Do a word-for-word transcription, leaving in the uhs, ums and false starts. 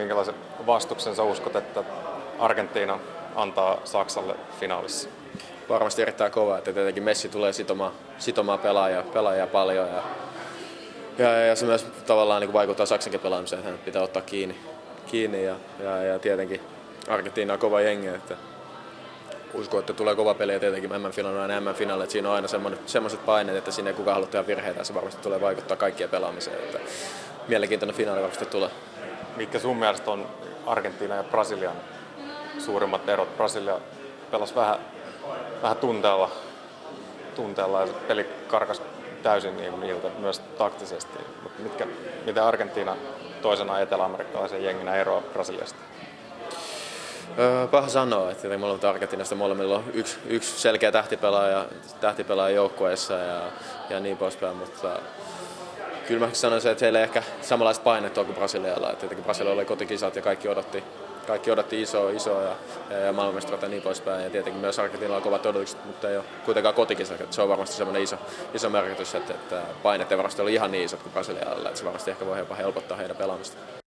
minkälaisen vastuksen sä uskot, että Argentiina antaa Saksalle finaalissa? Varmasti erittäin kova, että tietenkin Messi tulee sitomaan, sitomaan pelaajia, pelaajia paljon ja, ja, ja se myös tavallaan niin kuin vaikuttaa Saksankin pelaamiseen, että hän pitää ottaa kiinni, kiinni ja, ja, ja tietenkin Argentiina on kova jengi, että uskon, että tulee kova peli ja tietenkin M M-finaali on aina M M-finaali, että siinä on aina semmoiset paineet, että sinne ei kukaan halua tehdä virheitä ja se varmasti tulee vaikuttaa kaikkien pelaamiseen, että mielenkiintoinen finaali varmasti tulee. Mitkä sun mielestä on Argentiina ja Brasilian suurimmat erot? Brasilia pelasi vähän, vähän tunteella, tunteella ja se peli karkas täysin niin niiltä myös taktisesti. Mutta mitkä, miten Argentiina toisena etelä-amerikkalaisen jenginä eroaa Brasiliasta? Öö, paha sanoa, että molemmat Argentiinasta molemmilla on yksi, yksi selkeä tähtipelaaja, tähtipelaaja joukkueessa ja, ja niin poispäin, mutta kyllä mä sanoisin, että heillä ei ehkä samanlaista painetta kuin Brasilialla. Että tietenkin Brasilialla oli kotikisat ja kaikki odotti, kaikki odotti isoa, isoa ja, ja, ja maailmanmestaruutta ja niin poispäin. Ja tietenkin myös Argentiinalla on kovat odotukset, mutta ei ole kuitenkaan kotikisat. Että se on varmasti semmoinen iso, iso merkitys, että, että painet ei varmasti ole ihan niin isot kuin Brasilialla. Että se varmasti ehkä voi jopa helpottaa heidän pelaamista.